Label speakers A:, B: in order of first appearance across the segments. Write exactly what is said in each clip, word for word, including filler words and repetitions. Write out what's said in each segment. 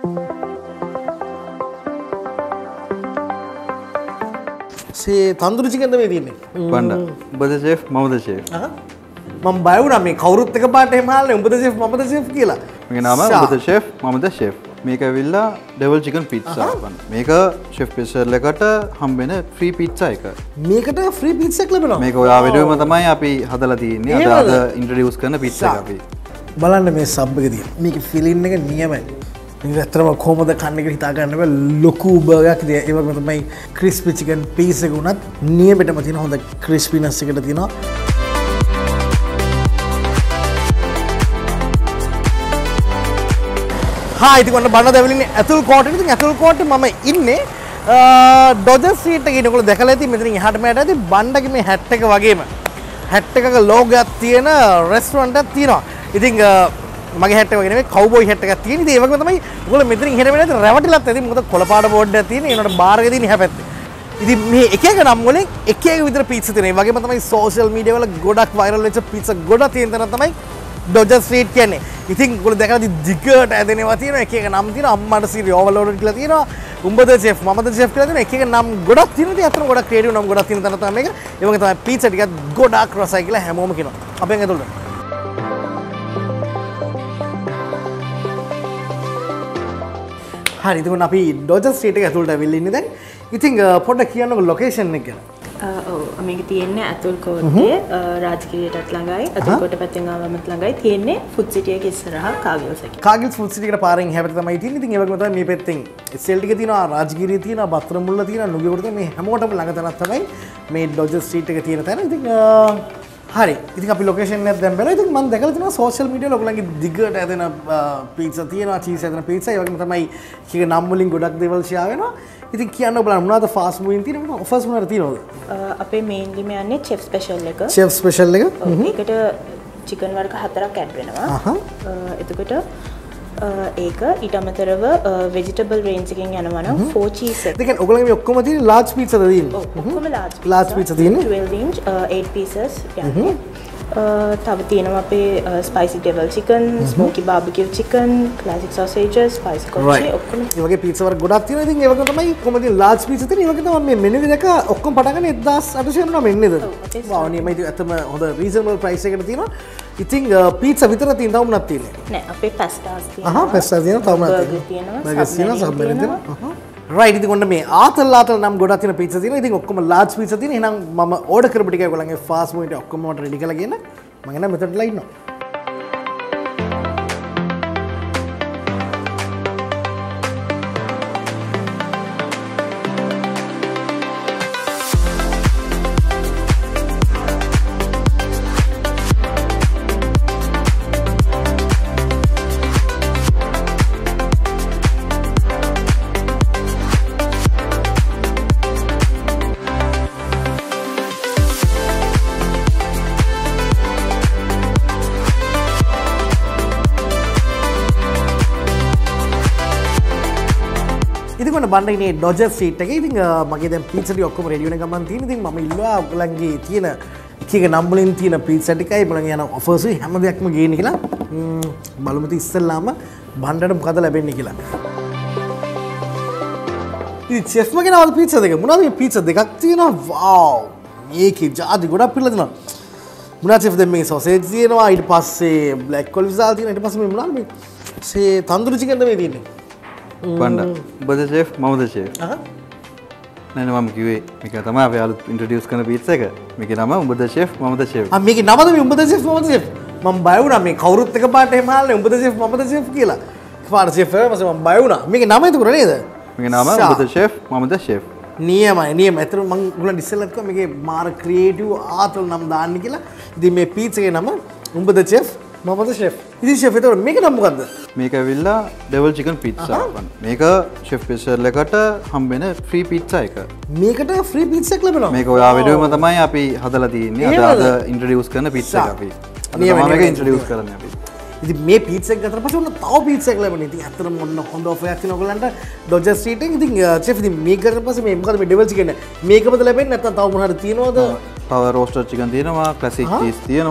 A: සේ තන්දුරු චිකන් තමයි තියෙන්නේ.
B: බණ්ඩා. උඹද ෂෙෆ් මමද ෂෙෆ්.
A: අහ්. මම බය වුණා මේ කවුරුත් එක පාට එහෙම ආන්නේ උඹද ෂෙෆ් මමද ෂෙෆ් කියලා.
B: මගේ නම උඹද ෂෙෆ් මමද ෂෙෆ්. මේක ඇවිල්ලා ඩබල් චිකන් පිට්සා බණ්ඩා. මේක ෂෙෆ් ස්පෙෂල් එකට හම්බෙන ෆ්‍රී පිට්සා එක.
A: මේකට ෆ්‍රී පිට්සා එක ලැබෙනවා.
B: මේක ඔයා වීඩියෝම තමයි අපි හදලා තියෙන්නේ. අද අද ඉන්ට්‍රොඩියුස් කරන පිට්සා එක අපි.
A: බලන්න මේ සබ් එක තියෙන. මේකේ ෆිලින් එක නියමයි. මේක ඇත්තටම කොහොමද කන්න කියලා හිතා ගන්න බෑ. ලොකු බර්ගර් එකක් ඒ වගේම තමයි ක්‍රිස්පි චිකන් පීස් එක උනත් නියමෙටම තියෙන හොඳ ක්‍රිස්පිනස් එකට තියෙනවා. හා ඉතින් ඔන්න බන්න දැවිලින්නේ ඇතුල් කෝට්ටේ. ඉතින් ඇතුල් කෝට්ටේ මම ඉන්නේ ඩොජර් ස්ට්‍රීට් එකේ. ඔයගොල්ලෝ දැකලා ඇති මෙතනින් එහාට මෙහාට ඇති බණ්ඩගේ මේ හැට් එක වගේම හැට් එකක ලෝගෝයක් තියෙන රෙස්ටුරන්ට් එකක් තියෙනවා. ඉතින් මගේ හැට් එක වගේ නෙමෙයි කවුබෝයි හැට් එකක් තියෙන. ඉතින් ඒ වගේම තමයි ඔයගොල්ලෝ මෙතනින් ඉහෙට වෙන ඇති රැවටිලත් ඇති. මොකද කොළපාට බෝඩ් එකක් තියෙන. ඒනට බාර් එක තියෙන එහා පැත්තේ. ඉතින් මේ එක එක නම් වලින් එක එක විතර පීට්සා තියෙනවා. ඒ වගේම තමයි සෝෂල් මීඩියා වල ගොඩක් වයිරල් වෙච්ච පීට්සා ගොඩක් තියෙන තැන තමයි ඩොජර් ස්ට්‍රීට් කියන්නේ. ඉතින් ඔයගොල්ලෝ දැකලා දිගට ඇදෙනවා තියෙනවා. එක එක නම් තියෙනවා. අම්මට සීරි ඕවර්ලෝඩ් කියලා තියෙනවා. උඹද ෂෙෆ් මමද ෂෙෆ් කියලා තියෙනවා. එක එක නම් ගොඩක් තියෙනවා. ඉතින් අතන ගොඩක් ක්‍රියේටිව් නම් ගොඩක් තියෙන තැන තමයි මේක. ඒ වගේ තමයි පීට්සා ටිකක් ගොඩක් රසයි කියලා හැමෝම කියනවා. අපෙන් ඇතුළට හරි ඉතින් අපි ඩොජර් ස්ට්‍රීට් එක ඇතුළට ඇවිල්ලා ඉන්නේ දැන්. ඉතින් පොඩ්ඩක් කියන්නකෝ ලොකේෂන් එක ගැන.
C: ඔව් මේක තියෙන්නේ ඇතුල් කෝට්ටේ රාජගිරියටත් ළඟයි. ඇතුල් කෝට්ටේ පැත්තෙන් ආවමත් ළඟයි. තියෙන්නේ ෆුඩ් සිටි එකේ ඉස්සරහා කාගිල්ස් එකේ.
A: කාගිල්ස් ෆුඩ් සිටි එකට පාරෙන් එහා පැත්තේ තමයි තියෙන්නේ. ඉතින් ඒ වගේම තමයි මේ පැත්තෙන් එස් එල් ටික තියෙනවා, රාජගිරිය තියෙනවා, බත්තරමුල්ල තියෙනවා, නුගේගොඩ තියෙනවා. මේ හැමෝටම ළඟ තැනක් තමයි මේ ඩොජර් ස්ට්‍රීට් එක තියෙන තැන. ඉතින් හරි ඉතින් අපි ලොකේෂන් එක දැන් බලමු. ඉතින් මම දැකලා තියෙනවා සෝෂල් මීඩියා වල ඔයගොල්ලන්ගේ දිගට ඇදෙන පීට්සා තියෙනවා, චීස් ඇදෙන පීට්සා. ඒ වගේම තමයි කීක නම් වලින් ගොඩක් දේවල් ෂෙයා වෙනවා. ඉතින් කියන්න බලන්න මොනවද ෆාස්ට් මූවින් තියෙන මොනවද ඔෆර්ස් මොනවද තියෙනවද?
C: අපේ මේන්ලිම යන්නේ චෙෆ් ස්පෙෂල් එක.
A: චෙෆ් ස්පෙෂල් එක.
C: ඒකට චිකන් වර්ග හතරක් ඇඩ් වෙනවා. එතකොට ඒක ඊට අමතරව වෙජිටබල් රේන්ජ් එකෙන් යනවා නම් ෆෝර් චීස් එක.
A: ඒ කියන්නේ ඔයගොල්ලන්ගේ මේ ඔක්කොම තියෙන ලාර්ජ් පීට්සාද තියෙන්නේ?
C: ඔව් ඔක්කොම ලාර්ජ්.
A: ලාර්ජ් පීට්සා තියෙන්නේ
C: ට්වෙල්ව් ඉන්ච් eight pieces යන්නේ. තව තියෙනවා අපේ spicy devil chicken, smoky barbecue chicken, classic sausages, spicy කොච්චි ඔක්කොම.
A: ඒ වගේ පීට්සා වර්ග ගොඩක් තියෙනවා. ඉතින් ඒ වගේ තමයි කොහොමද ලාර්ජ් පීට්සා තියෙන්නේ. ඒ වගේ තමයි මේ මෙනු එක ඔක්කොම පටන් ගන්න එක්දාස් අටසිය නවය නේද? වාව් නියමයි. ඉතින් අතම හොඳ රීසනබල් ප්‍රයිස් එකකට තියෙනවා. ඉතින් පීට්සා විතර තියෙන තව මොනක් තියෙන්නේ?
C: නෑ අපේ පැස්ටාස් තියෙනවා.
A: අහහ පැස්ටාස් තියෙනවා තව මොනක් තියෙනවා? බර්ගර්ස් තියෙනවා, සබ්මැරින් තියෙනවා. අහහ රයිට් ඉතින් ඔන්න මේ ආතල් ආතල් නම් ගොඩක් තියෙන පීට්සා තියෙනවා. ඉතින් ඔක්කොම ලාර්ජ් පීට්සා තියෙනවා. එහෙනම් මම ඕඩර් කරපු ටික ඔයගොල්ලන්ගේ ෆාස්ට් මූවිට ඔක්කොම මට රෙඩි කරලා ගේන්න. මම එනවා මෙතනටලා ඉන්නවා. ඉතින් ඔන්න බණ්ඩ ඉන්නේ ඩොජර් ස්ට්‍රීට් එකේ. ඉතින් මගේ දැන් පීට්සා ටික ඔක්කොම රෙඩි වෙන ගමන් තියෙන. ඉතින් මම ඉල්ලුවා ඔයගලන්ගේ තියෙන එක එක නම් වලින් තියෙන පීට්සා ටිකයි බලන් යන ඔෆර්ස් හැම දෙයක්ම ගේන්න කියලා. බලමු ඉතින් ඉස්සෙල්ලාම බණ්ඩට මොකද ලැබෙන්නේ කියලා. ඉතින් චෙෆ් මගේ නවල් පීට්සා දෙක. මොනවද මේ පීට්සා දෙකක් තියෙනවා. වාව්. මේකේ ජාති ගොඩක් පිළලා දෙනවා. මොනවද චෙෆ් දැන් මේ සොසේජ් තියෙනවා. ඊට පස්සේ බ්ලැක් කොලිසාල් තියෙනවා. ඊට පස්සේ මේ මොනවද මේ සේ තන්දුරු චිකන් තමයි තියෙන්නේ.
B: බණ්ඩා. උඹද ෂෙෆ් මමද ෂෙෆ්. අහහ. නෑ නෑ මම කිව්වේ මේක තමයි අපි අලුත් ඉන්ට්‍රොඩියුස් කරන පීට්සා එක. මේකේ නම උඹද ෂෙෆ් මමද ෂෙෆ්.
A: ආ මේකේ නමද මේ උඹද ෂෙෆ් මමද ෂෙෆ්. මම බය වුණා මේ කවුරුත් එක පාට එහෙම ආන්නේ උඹද ෂෙෆ් මමද ෂෙෆ් කියලා. පාට ෂෙෆ් ඊපස්සේ මම බය වුණා. මේකේ නම එතකොට නේද?
B: මේකේ නම උඹද ෂෙෆ් මමද ෂෙෆ්.
A: නියමයි නියම. ඒතර මම උගලන් ඉස්සෙල්ලත් කිව්වා මේකේ මාර ක්‍රියේටිව් ආතල් නම් දාන්න කියලා. ඉතින් මේ පීට්සා එකේ නම උඹද ෂෙෆ් මමද ෂෙෆ්. ඉතින් ෂෙෆ් එතකොට මේක නම මොකද්ද?
B: මේක ඇවිල්ලා ඩබල් චිකන් පිට්සා. මේක ෂෙෆ් ස්පෙෂල් එකට හම්බෙන ෆ්‍රී පිට්සා එක.
A: මේකට ෆ්‍රී පිට්සා එක ලැබෙනවා.
B: මේක ඔයා වීඩියෝම තමයි අපි හදලා තියෙන්නේ. අද අද ඉන්ට්‍රොඩියුස් කරන පිට්සා එක අපි. නියමයි මේක ඉන්ට්‍රොඩියුස් කරන්නේ අපි.
A: ඉතින් මේ පීට්සා එක ගත්තට පස්සේ ඔන්න තව පීට්සා එකක් ලැබෙනවා. ඉතින් අතරම ඔන්න හොඳ ඔෆර් එකක් තියෙනවා ඔයගලන්ට ඩොජර් ස්ට්‍රීට් එකේ. ඉතින් ෂෙෆ් ඉතින් මේක ගත්තට පස්සේ මේ මොකද මේ ඩබල් චිකන් මේකමද ලැබෙන්නේ නැත්නම් තව මොනවාද තියෙනවද?
B: තව රෝස්ටර් චිකන් තියෙනවා, ක්ලාසික් චීස් තියෙනවා.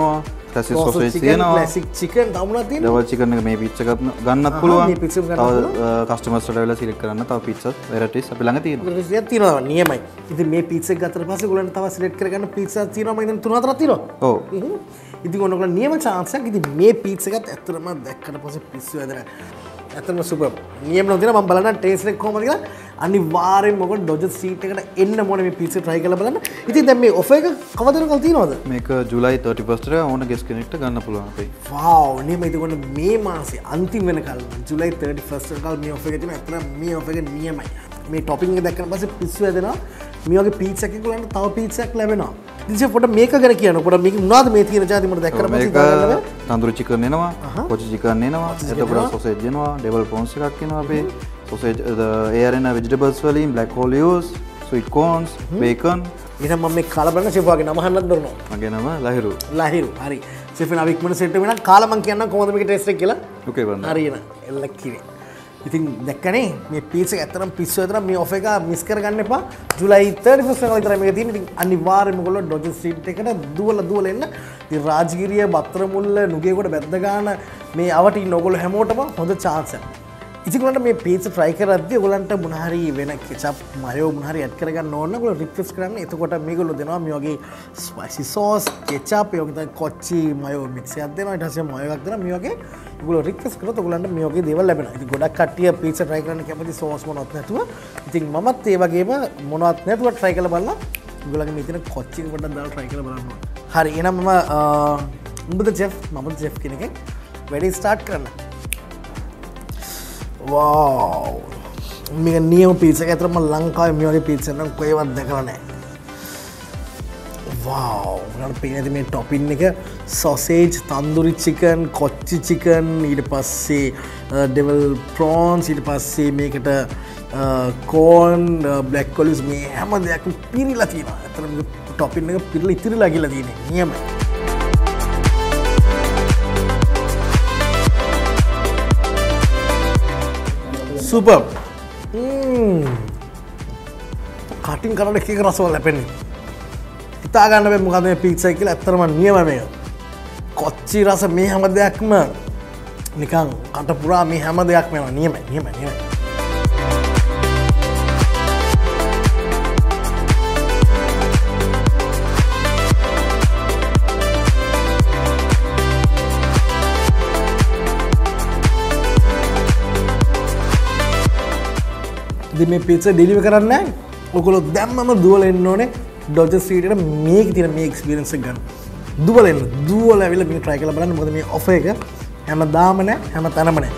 B: classic sausage තියෙනවා.
A: classic chicken තවුණා තියෙනවා.
B: double chicken එක මේ pizza එකත් ගන්නත් පුළුවන්.
A: මේ pizza එක ගන්නත් පුළුවන්.
B: customers වලට වෙලා select කරන්න තව pizza varieties අපි ළඟ තියෙනවා.
A: varieties තියෙනවා නියමයි. ඉතින් මේ pizza එක ගත්තට පස්සේ ඔයගොල්ලන්ට තව select කරගන්න pizza තියෙනවා මම හිතන්නේ තුන හතරක් තියෙනවා.
B: ඔව්.
A: ඉතින් ඔයගොල්ලෝ නියම chance එකක්. ඉතින් මේ pizza එකත් ඇත්තටම දැක්කට පස්සේ පිස්සු වැදෙනවා. ඇත්තටම සුපර්. නියම නොදින මම බලන්න ටේස්ට් එක කොහොමද කියලා අනිවාර්යෙන්ම ඔයගොල්ලෝ ඩොජර් ස්ට්‍රීට් එකට එන්න ඕනේ මේ pizza try කරලා බලන්න. ඉතින් දැන් මේ offer එක කවද වෙනකල් තියෙනවද?
B: මේක ජූලයි thirty-first එක ඕන guest කෙනෙක්ට ගන්න පුළුවන් අපේ.
A: wow නියම ඉතින් ඔන්න මේ මාසේ අන්තිම වෙනකල් ජූලයි thirty-first වෙනකල් මේ offer එක තියෙනවා. ඇත්තටම මේ offer එක නියමයි. මේ topping එක දැක්කම පස්සේ පිස්සු වැදෙනවා. මේ වගේ pizza එකක් ඔයගොල්ලන්ට තව pizza එකක් ලැබෙනවා. ඉතින් පොඩ මේක ගැන කියන්න. පොඩ මේක මොනවද මේ තියෙන જાති මට දැක්කට පස්සේ දාගන්න බෑ.
B: තන්දූරි chicken එනවා, කොචි chicken එනවා, එතකොට sausage එනවා, double prawns එකක් එනවා අපේ. sausage the air and vegetables වලින් black olives, sweet corns, bacon.
A: එහෙනම් මම මේ කාලා බලන chef වගේ නම අහන්නත් දරනවා.
B: මගේ නම ලහිරු.
A: ලහිරු. හරි. chef එන අවික්මන සෙට් එක වෙනවා. කාලා මම කියන්නම් කොහොමද මේකේ ටේස්ට් එක කියලා.
B: okay බන්න.
A: හරි එන. එල්ල කිරේ. ඉතින් දැක්කනේ මේ පීස් එක ඇත්තටම පිස්සු ඇතර මේ ඔෆර් එක මිස් කරගන්න එපා. ජූලයි thirty-first වෙනිදා විතරයි මේක තියෙන්නේ. ඉතින් අනිවාර්යයෙන්ම ඔයගොල්ලෝ ඩොජර් ස්ට්‍රීට් එකට දුවලා දුවලා එන්න. ඉතින් රාජගිරිය, බත්තරමුල්ල, නුගේගොඩ බැද්ද ගන්න මේ අවට ඉන්න ඔයගොල්ලෝ හැමෝටම හොඳ chance එකක්. ඉතින් ඔයගොල්ලන්ට මේ පීස් try කරද්දී ඔයගොල්ලන්ට මොන හරි වෙන කෙචප්, මයෝ මොන හරි ඇඩ් කරගන්න ඕන නම් ඔයගොල්ලෝ රික්වෙස්ට් කරන්න. එතකොට මේගොල්ලෝ දෙනවා මේ වගේ ස්පයිසි සෝස්, කෙචප්, ඒ වගේ කොච්චි, මයෝ මික්ස් එකක් දෙනවා. ඊට පස්සේ මයෝ එකක් දෙනවා. මේ වගේ ඔයගොල්ලෝ රික්වෙස්ට් කරොත් ඔයගොල්ලන්ට මේ වගේ දේවල් ලැබෙනවා. ඉතින් ගොඩක් කට්ටිය පීසා try කරන්න කැමති සෝස් මොනවත් නැතුව. ඉතින් මමත් ඒ වගේම මොනවත් නැතුව try කරලා බලලා ඔයගොල්ලන්ගේ මේ තියෙන කොච්චි එක පොඩ්ඩක් දාලා try කරලා බලන්න ඕනේ. හරි එහෙනම් මම උඹද chef මමද chef කෙනෙක් වැඩි start කරන්න. wow මේක නියම pizza එක අතරම ලංකාවේ මේ වගේ pizza නම් කොහෙවත් දැකලා නැහැ. wow මට පේන්නේ මේ topping එක sausage, tandoori chicken, kochi chicken, ඊට පස්සේ devil prawns, ඊට පස්සේ මේකට corn, black olives මේ හැම දෙයක්ම පිරීලා තියෙනවා. අතරම topping එක පිරීලා ඉතිරිලා ගිහලා තියෙන්නේ. නියමයි. super mm cutting කරන එක එක රසවල ලැබෙන්නේ හිතා ගන්න බෑ මොකද මේ පීට්සා එක කියලා ඇත්තටම නියමයි මේක කොච්චි රස මේ හැම දෙයක්ම නිකන් කට පුරා මේ හැම දෙයක්ම එනවා නියමයි නියමයි නියමයි මේ pizza deliver කරන්නේ නැහැ. ඔයගොල්ලෝ දැම්මම දුවලා එන්න ඕනේ ඩොජර් ස්ට්‍රීට් එකට මේකේ තියෙන මේ experience එක ගන්න. දුවලා එන්න. දුවලා ඇවිල්ලා මේක try කරලා බලන්න. මොකද මේ offer එක හැමදාම නැහැ, හැම තැනම නැහැ.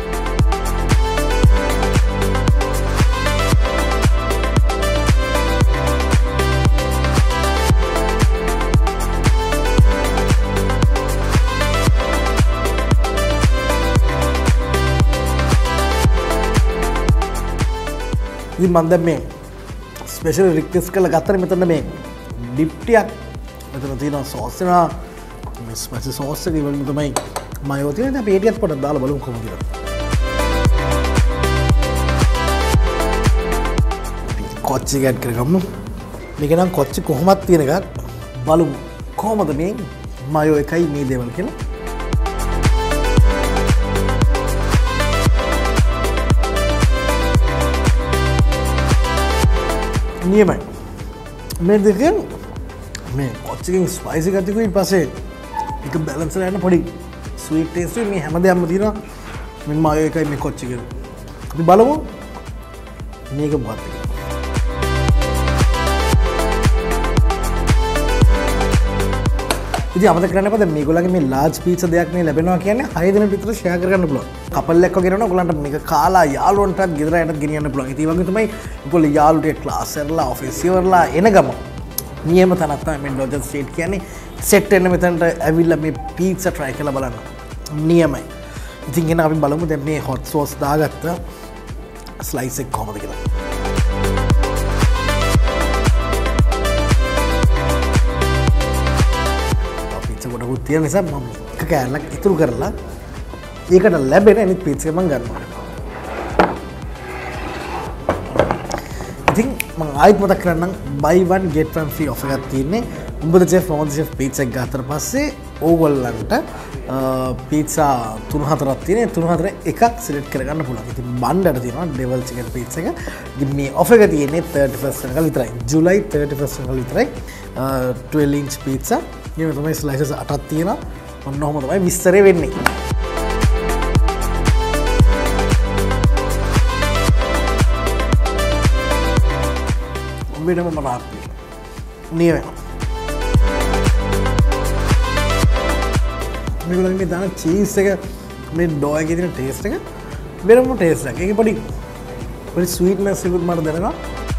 A: ඉතින් මම දැන් මේ ස්පෙෂල් රික්වෙස්ට් කරලා ගත්තනේ මෙතන මේ ඩිප් ටිකක් මෙතන තියෙනවා සෝස් වෙනවා මේ ස්පයිසි සෝස් එක ඉවරම තමයි මයෝ තියෙන ඉතින් අපි ඒ ටිකත් පොඩ්ඩක් දාලා බලමු කොහොමද කියලා. කොච්චි ගැට් කරගමු. මේක නම් කොච්චි කොහොමද තියෙන එකක් බලමු. කොහොමද මේ මයෝ එකයි මේ දේවල් කියලා. නියමයි මේ දෙකෙන් මේ කොච්චිකින් ස්පයිසි ගතියකුයි ඊට පස්සේ එක බැලන්ස් කරලා යන පොඩි ස්වීට් ටේස්ට් මේ හැම දෙයක්ම තියෙනවා මේ මායෝ එකයි මේ කොච්චිකින් අපි බලමු මේක මොකක්ද කියලා ඉතින් අමතක කරන්න එපා දැන් මේගොල්ලන්ගේ මේ ලාර්ජ් පීට්සා දෙයක් මේ ලැබෙනවා කියන්නේ හය දෙනෙක් විතර ෂෙයා කරගන්න පුළුවන්. කපල් එක්ක ගෙනනවා ඔයගොල්ලන්ට මේක කාලා යාළුවන්ටත් ගෙදර යටත් ගෙනියන්න පුළුවන්. ඉතින් ඒ වගේ තමයි ඔයගොල්ලෝ යාළුවන්ට ක්ලාස් කරලා ඔෆිස් ඉවරලා එන ගම නියම තැනක් තමයි මේ ඩොජර් ස්ට්‍රීට් කියන්නේ. සෙට් වෙන්න මෙතනට ඇවිල්ලා මේ පීට්සා try කරලා බලන්න. නියමයි. ඉතින් එන අපි බලමු දැන් මේ hot sauce දාගත්ත ස්ලයිස් එක කොහොමද කියලා. ගොඩකුත් තියෙන නිසා මම එක කෑල්ලක් ඉතුරු කරලා ඒකට ලැබෙන අනිත් පීට්සා එක මම ගන්නවා. ඉතින් මම ආයෙත් මතක් කරන්නම් buy one get one free offer එකක් තියෙන්නේ උඹද චෙෆ් මොකද චෙෆ් පීට්සා එක ගත්තට පස්සේ ඕගොල්ලන්ට පීට්සා තුන හතරක් තියෙන තුන හතර එකක් සිලෙක්ට් කරගන්න පුළුවන්. ඉතින් බණ්ඩට තියෙනවා ඩෙවල් චිකන් පීට්සා එක. ඉතින් මේ ඔෆර් එක තියෙන්නේ thirty first වෙනිදා විතරයි. ජූලයි thirty first වෙනිදා විතරයි. twelve inch පීට්සා. මේ තමයි ස්ලයිසස් අටක් තියෙනවා. ඔන්න ඔහොම තමයි විස්තරය වෙන්නේ. උඹේටම මරාප්පි. නියම. මේගොල්ලන්ගේ මේ දාන චීස් එක මේ ඩෝ එකේ තියෙන ටේස්ට් එක වෙනම ටේස්ට් එකක්. ඒකේ පොඩි පොඩි ස්වීට්නස් එකකුත් මට දැනෙනවා.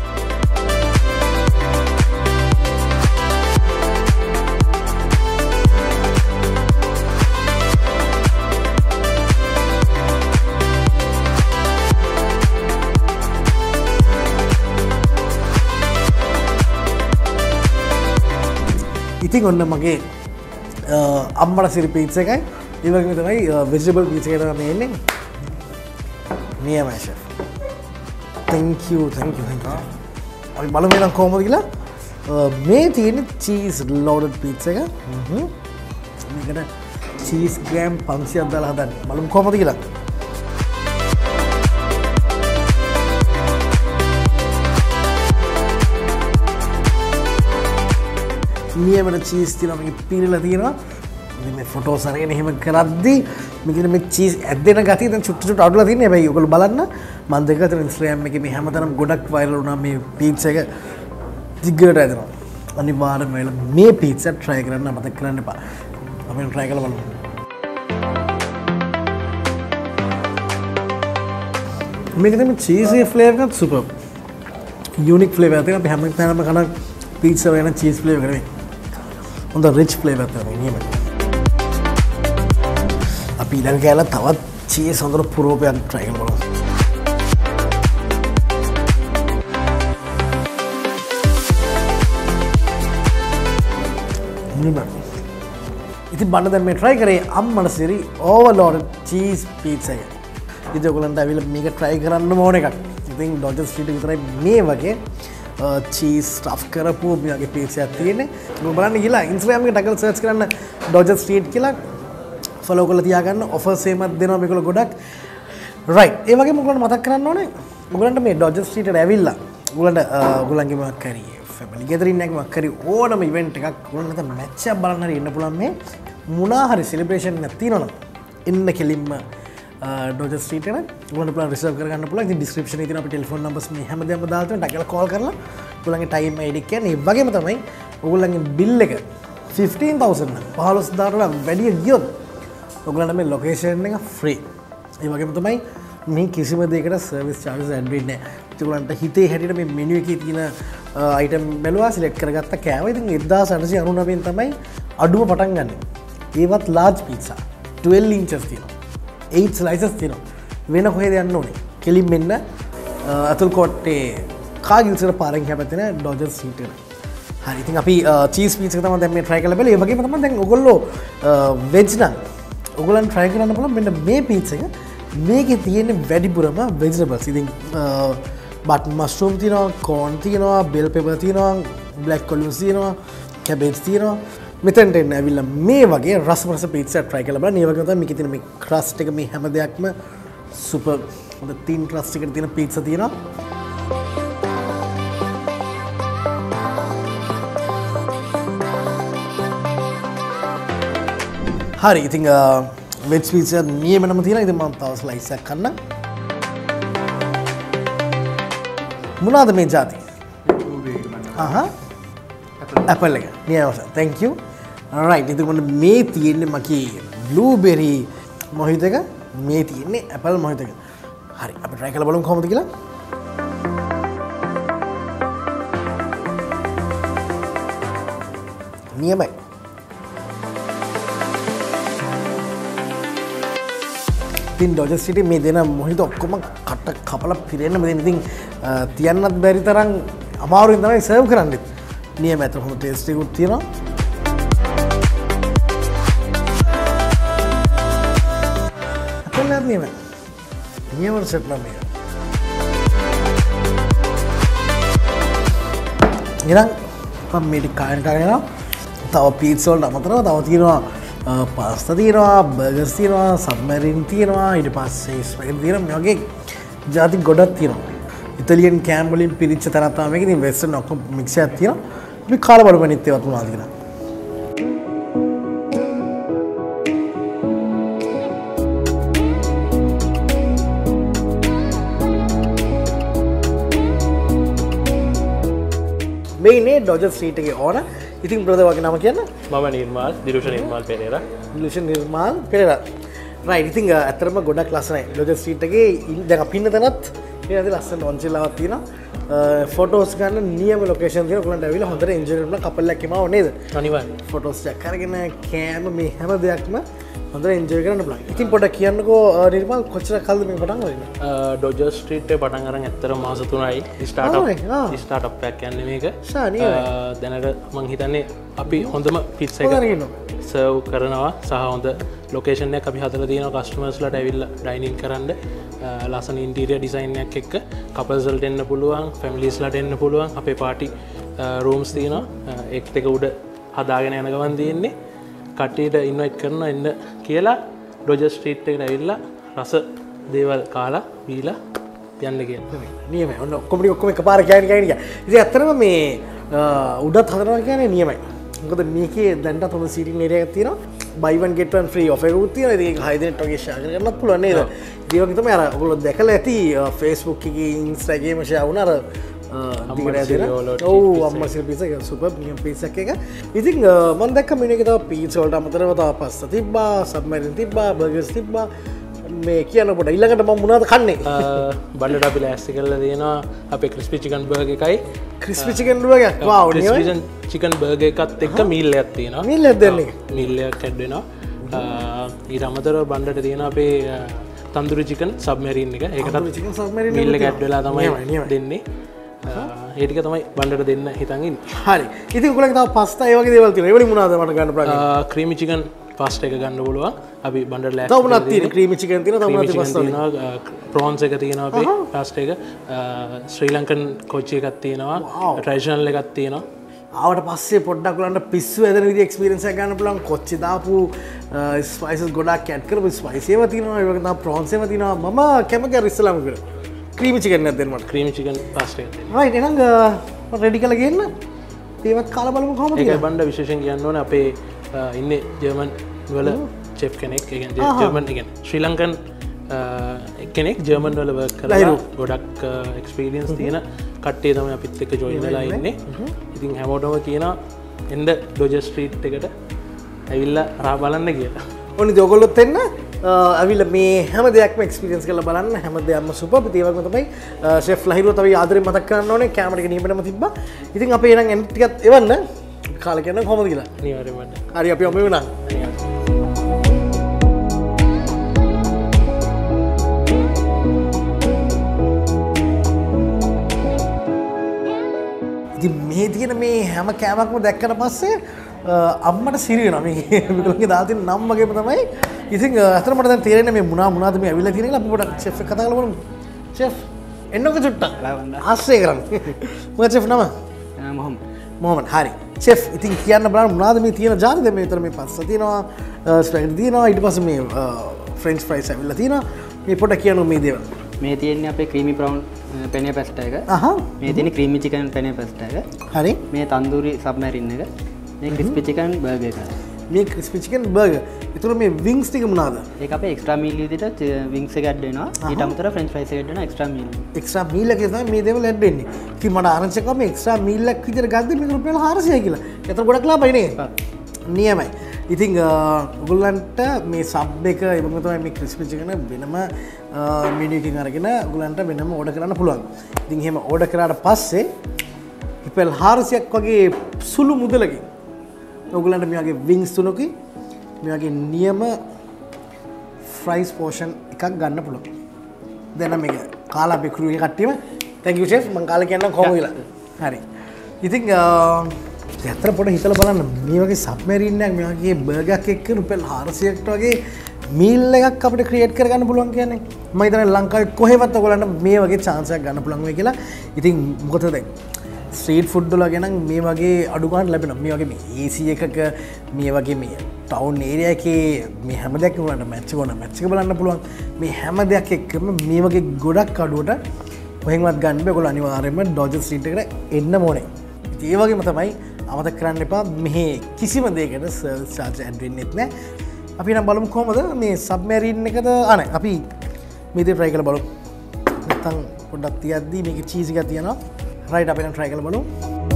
A: ඉතින් ඔන්න මගේ අම්මට සිරි පීට්සා එකයි ඒ වගේම තමයි වෙජිටබල් පීට්සා එක තමයි එන්නේ. නියමයි chef. thank you thank you thank you. අපි බලමු එහෙනම් කොහොමද කියලා. මේ තියෙන චීස් ලෝඩඩ් පීට්සා එක. හ්ම්. මේකට චීස් ග්‍රෑම් පන්සියක් දාලා හදන්නේ. බලමු කොහොමද කියලා. නියමට චීස් තියෙනවා මේක පිරලා තියෙනවා. ඉතින් මේ ෆොටෝස් අරගෙන එහෙම කරද්දි මේකේ මේ චීස් ඇද්දෙන ගතිය දැන් චුට්ටු චුට්ටු අඩුලා තියෙනවා. හැබැයි ඔයගොල්ලෝ බලන්න මම දෙක අතර ඉන්ස්ටාග්‍රෑම් එකේ මේ හැමතැනම ගොඩක් වයිරල් වුණා මේ පීට්සා එක දිගට ඇදෙනවා. අනිවාර්යයෙන්ම මේ පීට්සා try කරන්න මතක කරන්න එපා. අපි try කරලා බලමු. මේකේ තියෙන චීසි ෆ්ලේවර් එකත් සුපර්. යුනික් ෆ්ලේවර් එකක් තියෙනවා. අපි හැමතැනම කන පීට්සා වෙන චීස් ෆ්ලේවර් එක නෙමෙයි. හොඳ රිච් ෆ්ලේවර් එකක් තියෙනවා නියමයි. අපි ඊළඟ කෑල්ල තවත් චීස් හොඳට පුරෝපයක් try කරමු. නියමයි. ඉතින් බන්න දැන් මේ try කරේ අම්මලා සිරි overloaded cheese pizza එක. ඉතින් ඔයගලන්ට අවිල මේක try කරන්න ඕන එකක්. ඉතින් ඩොජර් ස්ට්‍රීට් එකේ විතරයි මේ වගේ චීස් ස්ටෆ් කරපු මේගේ පීට්සා එකක් තියෙන්නේ. ඔබ බලන්න ගිහලා Instagram එකේ ටගල් සර්ච් කරන්න ඩොජර් ස්ට්‍රීට් කියලා ෆලෝ කරලා තියාගන්න. ඔෆර්ස් එහෙමත් දෙනවා මේගොල්ලෝ ගොඩක්. රයිට්. ඒ වගේම ඔයගොල්ලන්ට මතක් කරන්න ඕනේ ඔයගොල්ලන්ට මේ ඩොජර් ස්ට්‍රීට් එකට ඇවිල්ලා ඔයගොල්ලන්ට ඔයගොල්ලන්ගේ මොකක් හරි ෆැමිලි ගැදරින් එකක් මොකක් හරි ඕනම ඉවෙන්ට් එකක් ඔයගොල්ලන්ට මැච් එකක් බලන්න හරි ඉන්න පුළුවන් මේ මොනවා හරි සෙලිබ්‍රේෂන් එකක් තියෙනවනම් එන්න කෙලින්ම ඩොජර් ස්ට්‍රීට් එකට ඔයගොල්ලන්ට පුළුවන් රිසර්ව් කරගන්න පුළුවන්. ඉතින් ඩිස්ක්‍රිප්ෂන් එකේ තියෙන අපේ ටෙලිෆෝන් නම්බර්ස් මේ හැමදේම දාලා තියෙනවා. ටගල් කෝල් කරලා ඔයගොල්ලන්ගේ ටයිම් අයිඩි කියන්නේ. ඒ වගේම තමයි ඔයගොල්ලන්ගේ බිල් එක fifteen thousand පහළොස් හදාරට වැඩි ගියොත් ඔයගොල්ලන්ට මේ ලොකේෂන් එක ෆ්‍රී. ඒ වගේම තමයි මේ කිසිම දෙයකට සර්විස් චාර්ජස් ඇඩ් වෙන්නේ නැහැ. ඔයගොල්ලන්ට හිතේ හැටියට මේ මෙනු එකේ තියෙන අයිටම් බැලුවා සිලෙක්ට් කරගත්ත කෑම. ඉතින් එක්දාස් අටසිය අනූනවයෙන් තමයි අඩුව පටන් ගන්න. ඒවත් ලාර්ජ් පීට්සා twelve inches තියෙනවා. eight slices තියෙනවා. වෙන කොහෙද යන්න ඕනේ? කෙලින් මෙන්න අතුල් කොට්ටේ කාගිල්සර පාරෙන් හැපැත්තෙන ඩොජර් ස්ට්‍රීට් එක. හරි. ඉතින් අපි චීස් පීට්සා එක තමයි දැන් මේ try කරලා බලලා. ඒ වගේම තමයි දැන් ඔයගොල්ලෝ වෙජ් නම් ඔයගොල්ලන් try කරන්න පුළුවන් මෙන්න මේ පීට්සා එක. මේකේ තියෙන වැඩිපුරම vegetables. ඉතින් බටන් මෂ්රූම් තියෙනවා, කෝන් තියෙනවා, බෙල් පෙපර් තියෙනවා, බ්ලැක් ඔලිව්ස් තියෙනවා, කැබේජ් තියෙනවා. මෙතෙන්ට එන්න ඇවිල්ලා මේ වගේ රස රස පීට්සා try කරලා බලන්න. ඒ වගේම තමයි මේකේ තියෙන මේ crust එක මේ හැම දෙයක්ම super හොඳ thin crust එකකට තියෙන පීට්සා තියෙනවා. හරි. ඉතින් වෙජ් පීට්සා නියමනම තියෙනවා. ඉතින් මම තව ස්ලයිස් එකක් කන්නම්. මොනවාද මේ જાති? ආහා ඇපල් එක. නියමයි. thank you. alright. ඉතින් මොන මේ තියෙන්නේ මගේ බ්ලූබෙරි මොහිත එක. මේ තියෙන්නේ ඇපල් මොහිත එක. හරි. අපි try කරලා බලමු කොහොමද කියලා. නියමයි. ඉතින් ඩොජර් ස්ට්‍රීට් මේ දෙන මොහිත ඔක්කොම කට කපලා පිරෙන්න මෙතන ඉතින් තියන්නත් බැරි තරම් අමාරුවෙන් තමයි සර්ව් කරන්නේ. නියම ඇතර හොඳ ටේස්ට් එකක් තියෙනවා. අපලත් නියම. නියම සෙට් නම් මේක. ඉතින් මම මේ කායන කාගෙන තව පීට්සා වලට අමතරව තව තියෙනවා පාස්තා තියෙනවා, බර්ගර්ස් තියෙනවා, සබ්මැරින් තියෙනවා, ඊට පස්සේ ස්පැගටි තියෙනවා. මේ වගේ ජාති ගොඩක් තියෙනවා. ඉතාලියන් කෑම් වලින් පිරිච්ච තරක් තමයි මේක. ඉතින් වෙස්ටර්න් ඔක්කොම මික්ස් එකක් තියෙනවා. අපි කාලා බලමු අනිත් ඒවාත් මොනවද කියලා. මේ ඉන්නේ ඩොජර් ස්ට්‍රීට් එකේ ඕන. ඉතින් බ්‍රදර් වගේ නම කියන්න.
D: මම නිර්මාල් දිරුෂ නිර්මාල් පෙරේරා.
A: දිරුෂ නිර්මාල් පෙරේරා. රයිට්. ඉතින් ඇත්තටම ගොඩක් ලස්සනයි. ඩොජර් ස්ට්‍රීට් එකේ දැන් අපි ඉන්න තැනත් මේ අද ලස්සන ඔන්චිලාවක් තියෙනවා. ෆොටෝස් ගන්න නියම ලොකේෂන් තියෙනවා. ඔයගොල්ලන්ට ඇවිල්ලා හොඳට එන්ජොයි කරන්න කපල් එකක් එමාව නේද?
D: අනිවාර්යයෙන්.
A: ෆොටෝස් check කරගෙන කෑම මේ හැම දෙයක්ම හොඳට එන්ජොයි කරන්න පුළුවන්. ඉතින් පොඩ්ඩක් කියන්නකෝ නිර්මාල් කොච්චර කල්ද මේක පටන් ගන්නේ?
D: ඩොජර් ස්ට්‍රීට් එකේ පටන් අරන් ඇත්තටම මාස තුනයි ස්ටාර්ට්අප් ස්ටාර්ට්අප් එකක් යන්නේ මේක. දැනට මං හිතන්නේ අපි හොඳම පිට්සා එක සර්ව් කරනවා සහ හොඳ ලොකේෂන් එකක් අපි හදලා තියෙනවා කස්ටමර්ස්ලාට ඇවිල්ලා ඩයිනින් කරන්න. ලස්සන ඉන්ටීරියර් ඩිසයින් එකක් එක්ක කපල්ස් වලට එන්න පුළුවන්, ෆැමිලිස්ලාට එන්න පුළුවන්. අපේ පාටි රූම්ස් තියෙනවා. ඒත් එක උඩ හදාගෙන යන ගමන් තියෙන්නේ. කට්ටියට ඉන්වයිට් කරනවා එන්න කියලා ඩොජර් ස්ට්‍රීට් එකට ඇවිල්ලා රස දේවල් කාලා බීලා යන්න කියලා.
A: නියමයි. ඔන්න ඔක්කොම ඔක්කොම එකපාර කියන්නේ කියන්නේ. ඉතින් ඇත්තටම මේ උඩත් හදනවා කියන්නේ නියමයි. මොකද මේකේ දැන්ට හොඳ සීටින් ඒරියා එකක් තියෙනවා. buy one get one free offer එකක් තියෙනවා. ඉතින් ඒක හය දෙනෙක් වගේ ෂෙයා කරගන්නත් පුළුවන් නේද? ඒ වගේ තමයි අර ඔයගොල්ලෝ දැකලා ඇති Facebook එකේ Insta එකේම ෂෙයා වුණා අර ඔව් අම්මසිල් පීසා එක සුපර් පීසා එක. ඉතින් මම දැක්ක මෙනු එකේ තව පීසා වලට අමතරව තව පාස්තා තිබ්බා, සබ්මැරින් තිබ්බා, බර්ගර්ස් තිබ්බා. මේ කියන පොඩ ඊළඟට මම මොනවද කන්නේ?
D: බණ්ඩට අපි ලෑස්ති කරලා තියෙනවා අපේ ක්‍රිස්පි චිකන් බර්ගර් එකයි.
A: ක්‍රිස්පි චිකන් බර්ගර් එකක්. වව් නේ.
D: ක්‍රිස්පි චිකන් බර්ගර් එකත් එක්ක මීල් එකක් තියෙනවා.
A: මීල් එකක් දෙන්නේ.
D: මීල් එකක් ඇඩ් වෙනවා. ඊට අමතරව බණ්ඩට තියෙනවා අපේ තන්දුරි චිකන් සබ්මැරින් එක. ඒකටත්
A: චිකන් සබ්මැරින්
D: මීල් එක ඇඩ් වෙලා තමයි දෙන්නේ. ඒ ටික තමයි බණ්ඩට දෙන්න හිතන් ඉන්නේ.
A: හරි. ඉතින් ඔයගොල්ලෝ තව පස්තා ඒ වගේ දේවල් තියෙනවා. ඒ වලින් මොනවද මට ගන්න පුළුවන්?
D: ක්‍රීමි චිකන් පාස්ටා එක ගන්න පුළුවන්. අපි බණ්ඩට ලෑස්ති
A: තව මොනවද තියෙන්නේ? ක්‍රීමි චිකන් තියෙනවා, තව මොනවද පස්තා
D: තියෙනවා, ප්‍රෝන්ස් එක තියෙනවා අපේ පාස්ටා එක. ශ්‍රී ලංකන් කොච්චි එකක් තියෙනවා, ට්‍රැඩිෂනල් එකක් තියෙනවා.
A: ආවට පස්සේ පොඩ්ඩක් ඔයගලන්ට පිස්සු වැදෙන විදිහ එක්ස්පීරියන්ස් එකක් ගන්න පුළුවන්. කොච්චි දාපු ස්පයිසස් ගොඩක් ඇඩ් කරපු ස්පයිසි ඒවා තියෙනවා. ඒ වගේ තමයි ප්‍රෝන්ස් ඒවා තියෙනවා. මම කැමති අර ඉස්සලාම කරා. ක්‍රීමි චිකන් එකක් දෙන්න මට.
D: ක්‍රීමි චිකන් පාස්ටා එකක් දෙන්න.
A: රයිට් එහෙනම් මම රෙඩි කරලා ගේන්න. ඒවත් කාලා බලමු කොහොමද
D: කියලා. ඒක බණ්ඩ විශේෂයෙන් කියන්න ඕනේ අපේ ඉන්නේ ජර්මන් වල චෙෆ් කෙනෙක්. ඒ කියන්නේ ජර්මන් ඒ කියන්නේ ශ්‍රී ලංකන් කෙනෙක් ජර්මන් වල වර්ක් කරලා ගොඩක් එක්ස්පීරියන්ස් තියෙන කට්ටිය තමයි අපිත් එක්ක ජොයින් වෙලා ඉන්නේ. ඉතින් හැමෝටම කියනවා එන්න ඩොජර් ස්ට්‍රීට් එකට ඇවිල්ලා රා බලන්න කියලා.
A: ඕනි ඔයගොල්ලොත් එන්න ඇවිල්ලා මේ හැම දෙයක්ම එක්ස්පීරියන්ස් කරලා බලන්න. හැම දෙයක්ම සුපර්. ඒ වගේම තමයි ෂෙෆ් ලහිරුව තමයි ආදරෙන් මතක් කරන්න ඕනේ. කැමරා එක නියමටම තිබ්බා. ඉතින් අපි එහෙනම් එන්න ටිකක් එවන්න. කාලා කියන්න කොහොමද කියලා.
D: අනිවාර්යයෙන්ම.
A: හරි අපි යමු වෙනා. ඉතින් මේ තියෙන මේ හැම කෑමක්ම දැක්කට පස්සේ අම්මට සිරි වෙනවා. මේ මේගොල්ලෝගේ දාලා තියෙන නම් වගේම තමයි. ඉතින් අතන මට දැන් තේරෙන්නේ මේ මුණා මුණාද මේ ඇවිල්ලා තියෙන කියලා අපි පොඩක් ෂෙෆ් එක කතා කරලා බලමු. ෂෙෆ් එන්නකෝ චුට්ටක්. ආශ්‍රය කරන්න. මොකද ෂෙෆ් නම?
E: මොහොමඩ්.
A: මොහොමඩ්. හරි. ෂෙෆ් ඉතින් කියන්න බලන්න මොනවද මේ තියෙන ජාති දැන් මේ විතර මේ පස්සා තියෙනවා, ස්පැගටි තියෙනවා, ඊට පස්සේ මේ ෆ්‍රෙන්ච් ෆ්‍රයිස් ඇවිල්ලා තියෙනවා. මේ පොඩක් කියන්න මේ දේවල්.
E: මේ තියෙන්නේ අපේ ක්‍රීමි බ්‍රවුන් පෙනේ පැස්ටා එක. අහහ. මේ තියෙන්නේ ක්‍රීමි චිකන් පෙනේ පැස්ටා එක.
A: හරි.
E: මේ තන්දූරි සබ්මැරින් එක. මේ ක්‍රිස්පි චිකන් බර්ගර් එක.
A: මේ ක්‍රිස්පි චිකන් බර්ගර්. ඒතර මේ වින්ග්ස් ටික මොනවාද?
E: ඒක අපේ එක්ස්ට්‍රා මීල් විදිහට වින්ග්ස් එක ඇඩ් වෙනවා. ඊට අමතරව ෆ්‍රෙන්ච් ෆ්‍රයිස් එක ඇඩ් වෙනවා එක්ස්ට්‍රා මීල්.
A: එක්ස්ට්‍රා මීල් එකේ තමයි මේ දේවල් ඇඩ් වෙන්නේ. ඉතින් මට ආරංචි කරා මේ එක්ස්ට්‍රා මීල් එකක් විදිහට ගත්තේ මේක රුපියල් හාරසියයි කියලා. ඒතර ගොඩක් ලාභයි නේද? නියමයි. ඉතින් ඔයගොල්ලන්ට මේ සබ් එක ඒ වගේම තමයි මේ ක්‍රිස්පි චිකන් වෙනම මෙනු එකකින් අරගෙන ඔයගොල්ලන්ට වෙනම ඕඩර් කරන්න පුළුවන්. ඉතින් එහෙම ඕඩර් කරාට පස්සේ රුපියල් හාරසියක් වගේ සුළු මුදලකින් ඔයගොල්ලන්ට මේ වගේ වින්ග්ස් තුනකින් මේ වගේ නියම ෆ්‍රයිස් පෝෂන් එකක් ගන්න පුළුවන්. දැන් මේක කාලා අපි ක්‍රූ එක කට්ටියම thank you chef මම කාලා කියන්නම් කොහොමද කියලා. හරි. ඉතින් ඇත්තට පොඩ්ඩක් හිතලා බලන්න මේ වගේ සබ්මැරින් එකක් මේ වගේ බර්ගර් එකක් එක්ක රුපියල් හාරසියකට වගේ මීල් එකක් අපිට ක්‍රියේට් කරගන්න පුළුවන් කියන්නේ. මම හිතන්නේ ලංකාවේ කොහෙවත් ඔයගොල්ලන්ට මේ වගේ chance එකක් ගන්න පුළුවන් වෙයි කියලා. ඉතින් මොකද දැන් ස්ට්‍රීට් ෆුඩ් වල ගැන මේ වගේ අඩු ගන්න ලැබෙනවා. මේ වගේ මේ A C එකක මේ වගේ මේ ටවුන් ඒරියා එකේ මේ හැම දෙයක්ම වලට මැච් කරන මැච් එක බලන්න පුළුවන්. මේ හැම දෙයක් එක්කම මේ වගේ ගොඩක් අඩුවට කොහෙන්වත් ගන්න බෑ. ඔයගොල්ලෝ අනිවාර්යයෙන්ම ඩොජර් ස්ට්‍රීට් එකට එන්න ඕනේ. ඒ වගේම තමයි අමතක කරන්න එපා මෙහි කිසිම දෙයකට සර්විස් චාර්ජ් ඇඩ් වෙන්නේ නැහැ. අපි නම් බලමු කොහමද මේ සබ්මැරීන් එකද අනේ අපි මේ දේ try කරලා බලමු. නැත්තම් පොඩ්ඩක් තියද්දි මේකේ චීස් එකක් තියෙනවා. රයිට් අපි නම් try කරලා බලමු.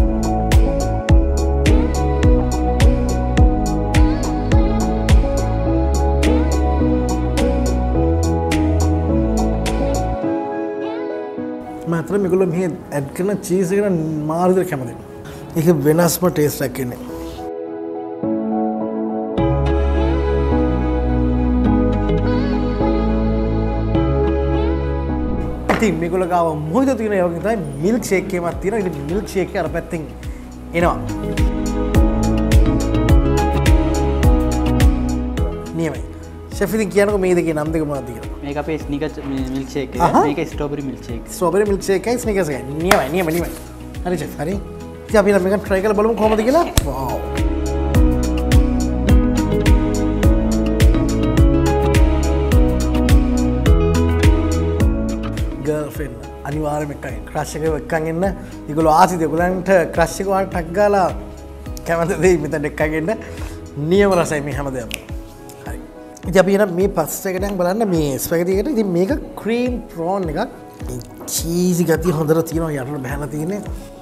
A: මාත්‍ර මේගොල්ලෝ මෙහි ඇඩ් කරන චීස් එක මාරු විදිහට කැමතියි. ඒක වෙනස්ම ටේස්ට් එකක් එන්නේ. ඉතින් මේගොල්ලෝ ගාව මොකද තියෙන ඒ වගේ තමයි මිල්ක් ෂේක් එකක් තියෙනවා. ඉතින් මිල්ක් ෂේක් එක අර පැත්තෙන් එනවා. නියමයි. ෂෙෆ් ඉතින් කියනකො මේ දෙකේ නම් දෙක මොනවද කියලා.
E: මේක අපේ ස්නිකර්ස් මිල්ක් ෂේක් එක. මේක strawberry milk shake.
A: Strawberry milk shake එකයි ස්නිකර්ස් එකයි. නියමයි නියමයි නියමයි. හරි ෂෙෆ් හරි. ඉතින් අපි නම් මේක try කරලා බලමු කොහොමද කියලා. වව්. ගර්ල්ෆ්‍රෙන්ඩ් අනිවාර්යයෙන්ම එක්කන් ක්‍රෂ් එක එක්කන් එන්න. ඒගොල්ලෝ ආසිත ඒගොල්ලන්ට ක්‍රෂ් එක වලට ටක් ගාලා කැමති දෙයි මෙතන එක්කන් එන්න. නියම රසයි මේ හැමදේම. හරි. ඉතින් අපි එන මේ පස්ස එක දැන් බලන්න මේ ස්පැගටි එකට. ඉතින් මේක ක්‍රීම් ප්‍රෝන් එකක්. මේ චීසි ගතිය හොඳට තියෙනවා යටට බහලා තියෙන්නේ.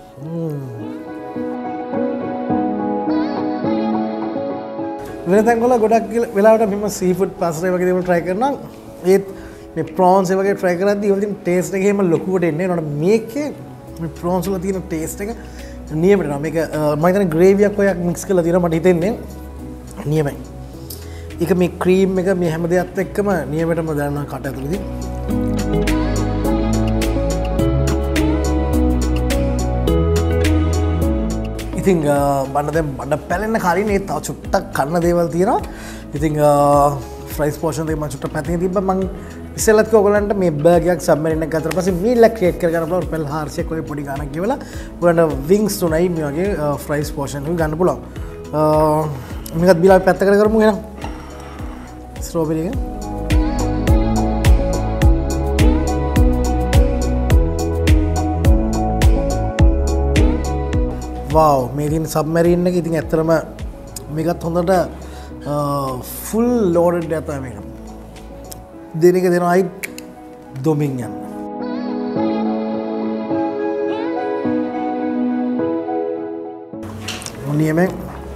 A: වෙන තැන්වල ගොඩක් වෙලාවට මෙහෙම සීෆුඩ් පාස්තා වගේ දේවල් try කරනවා. ඒත් මේ ප්‍රෝන්ස් ඒ වගේ try කරද්දී ඒවලින් ටේස්ට් එක එහෙම ලොකුවට එන්නේ නැහැ. මේකේ මේ ප්‍රෝන්ස් වල තියෙන ටේස්ට් එක නියමයි නේද? මේක මම හිතන්නේ ග්‍රේවි එකක් ඔයක් මික්ස් කරලා තියෙනවා මට හිතෙන්නේ. නියමයි. ඒක මේ ක්‍රීම් එක මේ හැම දෙයක්ත් එක්කම නියමයටම දැනනවා කට ඇතුළේදී. ඉතින් බන්න දැන් බඩ පැලෙන්න කලින් ඒ තව චුට්ටක් කන්න දේවල් තියෙනවා. ඉතින් ෆ්‍රයිස් පෝෂන් දෙක මම චුට්ටක් පැත්තකින් තිබ්බා. මම ඉස්සෙල්ලත් ඔයගොල්ලන්ට මේ බර්ගර් එකක් සබ්මරීන් එකක් ගත්තා පස්සේ මීල් එක ක්‍රියේට් කරගන්න පුළුවන්. රුපියල් හාරසියක් වගේ පොඩි ගාණක් ගෙවලා ඔයගොල්ලන්ට වින්ග්ස් තුනයි මේ වගේ ෆ්‍රයිස් පෝෂන් එක ගන්න පුළුවන්. මේකත් බීලා පැත්තකට කරමු එහෙනම්. ස්ට්‍රෝබෙරි එක. වව් මේ තියෙන සබ්මරීන් එක ඉතින් ඇත්තටම මේකත් හොඳට ෆුල් ලෝඩඩ් එකක් තමයි මේක. දෙන එක දෙනවා අයි දොමින් යන. නියමයෙන්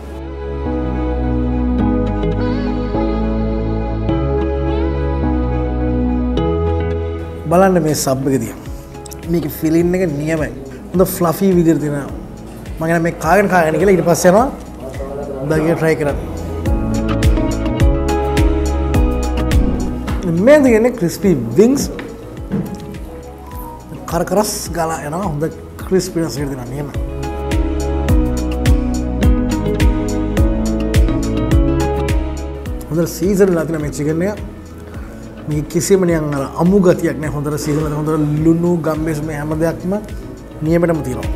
A: බලන්න මේ සබ් එක දිහා. මේකේ ෆිලින් එක නියමයි. හොඳ ෆ්ලෆි විදිහට තියෙනවා. මම කියන මේ කාගෙන කාගෙන කියලා ඊට පස්සේ යනවා බර්ගර් try කරන්න. මේ දෙන්නේ ක්‍රිස්පි වින්ග්ස් කරකරස් ගාලා යනවා. හොඳ ක්‍රිස්පිනස් එක දෙනවා නියමයි. හොඳ සීසන් වෙලා තියෙන මේ චිකන් එක. මේ කිසිම නිකන් අර අමු ගතියක් නැහැ. හොඳට සීසන් වෙලා හොඳට ලුණු ගම්බෙස් මේ හැම දෙයක්ම නියමෙටම තියෙනවා.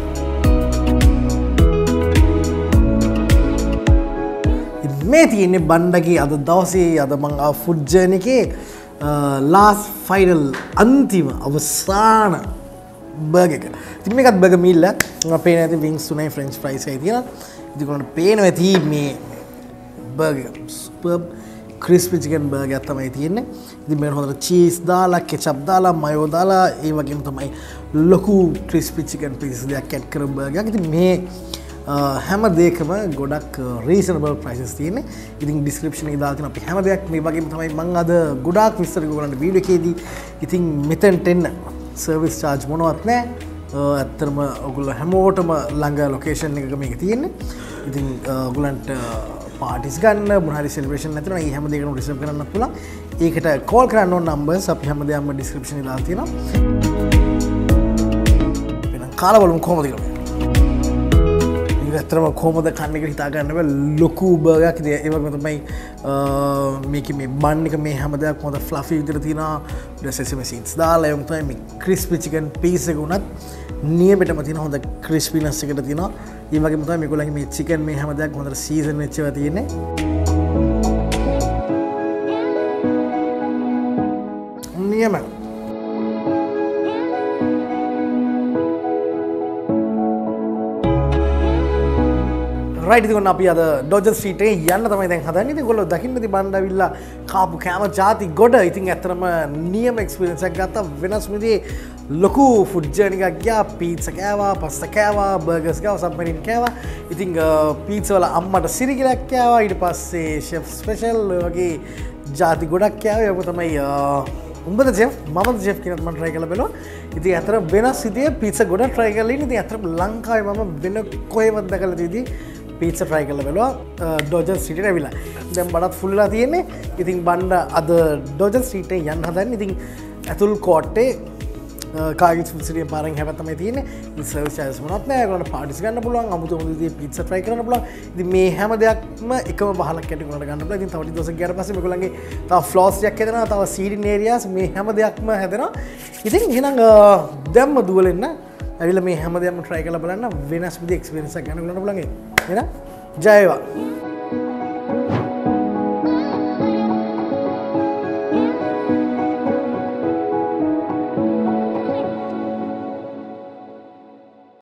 A: මේ තියෙන්නේ බණ්ඩගේ අද දවසේ අද මං ආ ෆුඩ් ජර්නි එකේ ලාස්ට් ෆයිනල් අන්තිම අවසාන බර්ගර් එක. ඉතින් මේකත් බර්ගර් මීල් එකක්. මම පේන ඇති වින්ග්ස් තුනයි ෆ්‍රෙන්ච් ෆ්‍රයිස් එකයි තියෙනවා. ඉතින් කොහොමද පේනවා ඇති මේ burger super crispy chicken burger එකක් තමයි තියෙන්නේ. ඉතින් මේක හොඳට චීස් දාලා කෙචප් දාලා මයෝ දාලා ඒ වගේම තමයි ලොකු ක්‍රිස්පි චිකන් පීස් දෙකක් ඇඩ් කරපු බර්ගර් එකක්. ඉතින් මේ හැම දෙයකම ගොඩක් රීසනබල් ප්‍රයිසස් තියෙන්නේ. ඉතින් ඩිස්ක්‍රිප්ෂන් එකේ දාලා තියෙනවා අපි හැම දෙයක් මේ වගේම තමයි මම අද ගොඩාක් විස්තර ඔයගොල්ලන්ට වීඩියෝ එකේදී. ඉතින් මෙතෙන්ට එන්න සර්විස් චාර්ජ් මොනවත් නැහැ. ඇත්තටම ඔයගොල්ලෝ හැමෝටම ළඟ ලොකේෂන් එකක මේක තියෙන්නේ. ඉතින් ඔයගොල්ලන්ට පාටිස් ගන්න මොන හරි සෙලිබ්‍රේෂන් නැතිනම් මේ හැම දෙයකම රිසර්ව් කරන්නත් පුළුවන්. ඒකට කෝල් කරන්න ඕන නම්බර්ස් අපි හැම දෙයක්ම ඩිස්ක්‍රිප්ෂන් එකේ දාලා තියෙනවා. එහෙනම් කාලා බලමු කොහොමද කියලා. ඇත්තටම කොහොමද කන්න කියලා හිතා ගන්න බෑ ලොකු බර්ගර් එකක් ඉතින් ඒ වගේම තමයි මේකේ මේ බන් එක මේ හැම දෙයක් හොඳ ෆ්ලෆි විදිහට තියෙනවා ඊට සෙසමි සීඩ්ස් දාලා එම් තමයි මේ ක්‍රිස්පි චිකන් පීස් එක උනත් නියමෙටම තියෙන හොඳ ක්‍රිස්පිනස් එකකට තියෙනවා ඒ වගේම තමයි මේගොල්ලන්ගේ මේ චිකන් මේ හැම දෙයක් හොඳට සීසන් වෙච්ච ඒවා තියෙන්නේ නියම රයිට් ඉතින් ඔන්න අපි අද ඩොජර් ස්ට්‍රීට් එකේ යන්න තමයි දැන් හදන්නේ. ඉතින් ඔයගොල්ලෝ දකින්න ඉතින් බණ්ඩ ඇවිල්ලා කාපු කෑම ಜಾති ගොඩ. ඉතින් ඇත්තටම නියම එක්ස්පීරියන්ස් එකක් ගත්තා. වෙනස් විදිහේ ලොකු ෆුඩ් ජර්නි එකක් ගියා. පීට්සා කෑවා, පස්තා කෑවා, බර්ගර්ස් කෑවා, සබ්මරීන් කෑවා. ඉතින් පීට්සා වල අම්මට සිරිගිලක් කෑවා. ඊට පස්සේ ෂෙෆ් ස්පෙෂල් වගේ ಜಾති ගොඩක් කෑවා. ඒක තමයි උඹද ෂෙෆ් මමද ෂෙෆ් කියනත් මම try කරලා බලුවා. ඉතින් අතර වෙනස් විදිහේ පීට්සා ගොඩ try කරලා ඉන්නේ. ඉතින් අතර ලංකාවේ මම වෙන කොහෙවත් දැකලා තියෙදි පීට්සා try කරලා බලුවා ඩොජර් ස්ට්‍රීට් එකට ඇවිල්ලා. දැන් බඩත් ෆුල් වෙලා තියෙන්නේ. ඉතින් බණ්ඩ අද ඩොජර් ස්ට්‍රීට් එකේ යන්න හදන්නේ. ඉතින් ඇතුල් කෝට්ටේ කාගිස් ෆුඩ් සිටියේ පාරෙන් හැබැයි තමයි තියෙන්නේ. ඉතින් සර්විස් චාර්ජස් මොනවත් නැහැ. ඒගොල්ලන්ට පාටිස් ගන්න පුළුවන්. අමුතු අමුතු විදිහේ පීට්සා try කරන්න පුළුවන්. ඉතින් මේ හැම දෙයක්ම එකම බහලක් ඇටි උනට ගන්න පුළුවන්. ඉතින් තව ටික දවසක් ගියාට පස්සේ මේගොල්ලන්ගේ තව ෆ්ලෝස් එකක් හදනවා. තව සීටින් ඒරියාස් මේ හැම දෙයක්ම හදනවා. ඉතින් එහෙනම් දැම්ම දුවලෙන්න ඇවිල්ලා මේ හැම දෙයක්ම try කරලා බලන්න වෙනස් විදිහේ එක්ස්පීරියන්ස් එකක් ගන්න ගන්න පුළුවන්. එහෙනම් ජය වේවා.